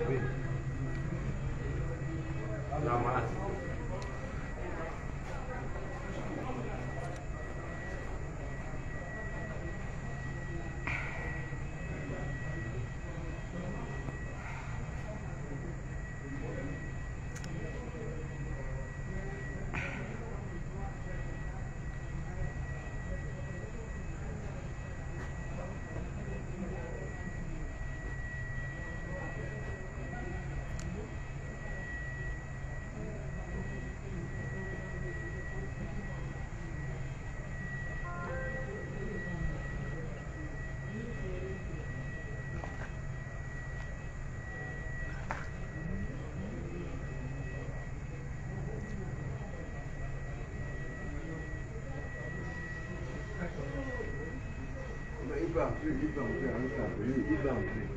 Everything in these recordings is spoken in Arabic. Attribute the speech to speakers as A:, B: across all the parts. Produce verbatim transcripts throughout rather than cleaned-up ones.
A: Il va entrer, il va entrer, il va entrer.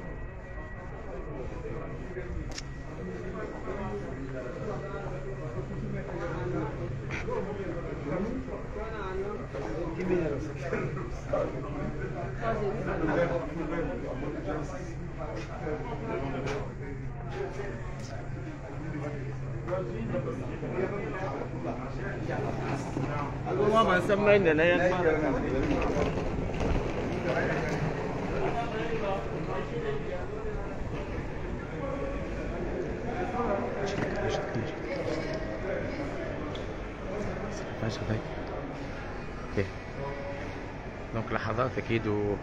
B: Aku mau masuk main dan ayat mana?
C: اوكي دونك لحظات اكيد و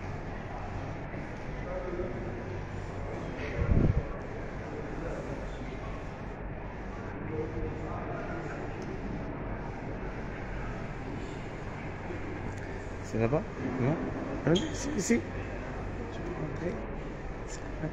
C: C'est là-bas? Non? Allez, ici, ici. Je peux rentrer. C'est là.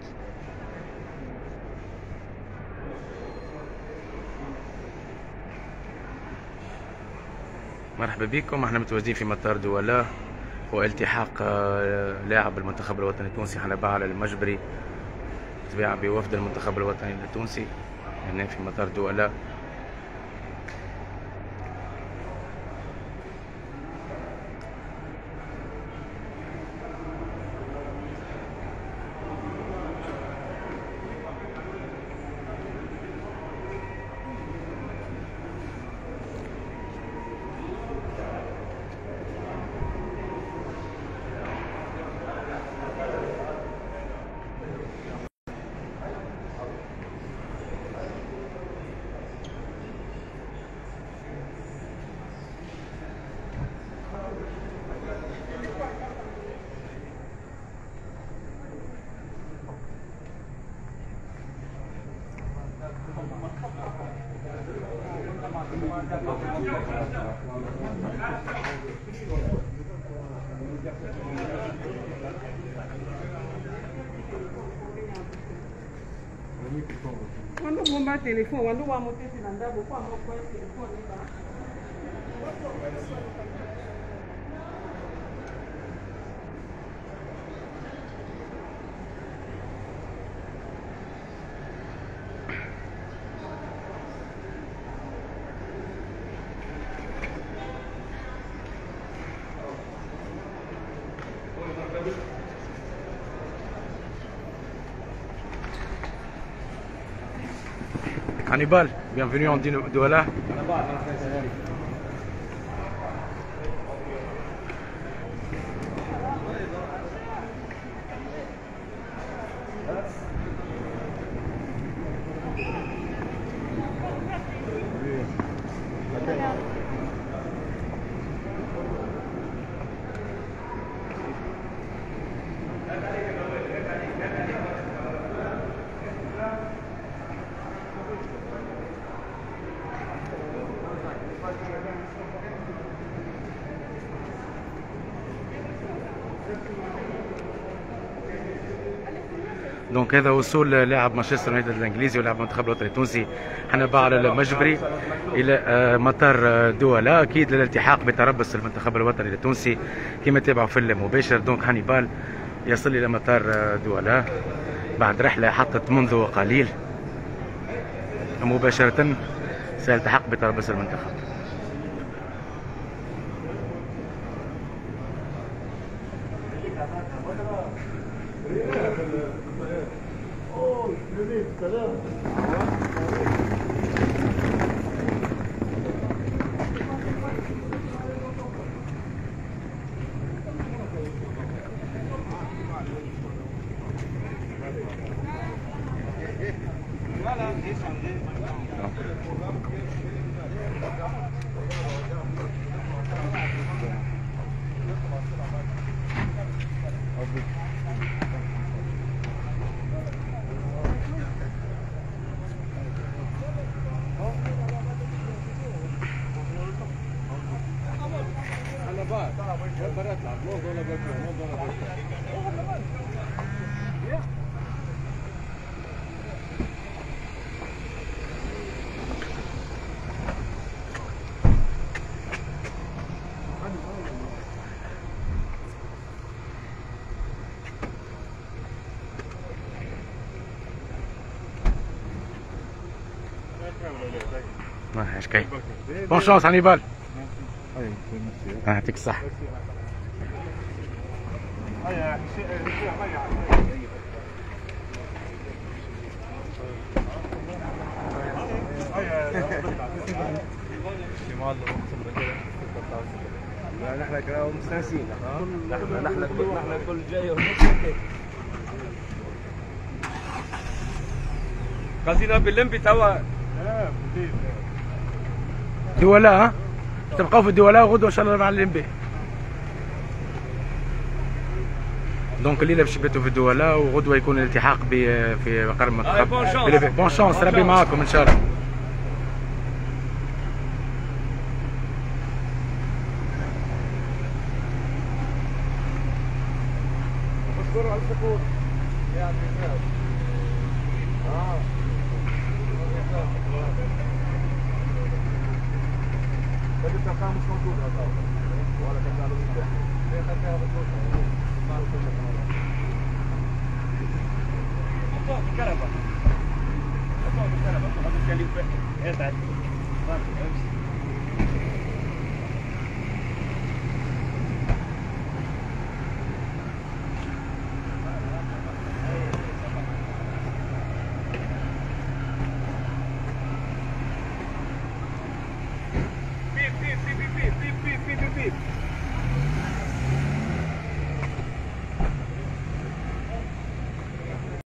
C: مرحبا بكم. احنا متواجدين في مطار دولا والتحاق لاعب المنتخب الوطني التونسي حنبال على المجبري تباع بوفد المنتخب الوطني التونسي هنا في مطار دولا.
D: Quando bomba o telefone, quando vamos ter que andar, vou pôr o telefone lá.
C: Hannibal, bienvenue en Douala. دونك هذا وصول لاعب مانشستر يونايتد الانجليزي ولاعب المنتخب الوطني التونسي حنبال على المجبري الى مطار دولا، اكيد للالتحاق بتربص المنتخب الوطني التونسي كما تابعوا في المباشر. دونك هانيبال يصل الى مطار دولا بعد رحله حطت منذ قليل، مباشره سيلتحق بتربص المنتخب. Oh, ما اش كاين. بون شونس هانيبال. يعطيك الصحة.
A: نحن كراو مستانسين. نحن نحن نحن كل جاي قصدنا باللمبي توا.
C: دولا ها؟ تبقاو في الدولا وغدوه ان شاء الله مع الليمبي. دونك الليله باش تباتوا في الدولا وغدوه يكون الالتحاق في مقر المنتخب. بون شونس ربي معاكم ان شاء الله.
A: اشكروا على السكوت. يعني اه بدي تلقاه مش موجود هذا ولا كان له مفتاح. ليه خليها بتروح ما له حطوها في الكنبه. حطوها في الكنبه. هذا اللي يتعب.